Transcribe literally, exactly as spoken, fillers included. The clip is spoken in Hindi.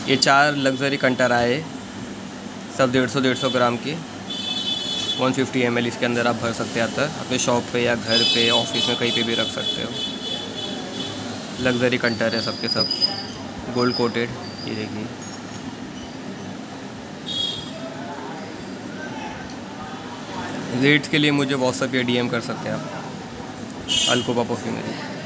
ये चार लग्जरी कंटर आए, सब डेढ़ सौ डेढ़ सौ ग्राम की। वन फिफ्टी एम एल इसके अंदर आप भर सकते हैं अतर, अपने शॉप पे या घर पे ऑफिस में कहीं पे भी रख सकते हो। लग्जरी कंटर है सबके सब, गोल्ड कोटेड। ये देखिए, रेट्स के लिए मुझे व्हाट्सएप या डीएम कर सकते हैं आप। अलकोबा परफ्यूमरी।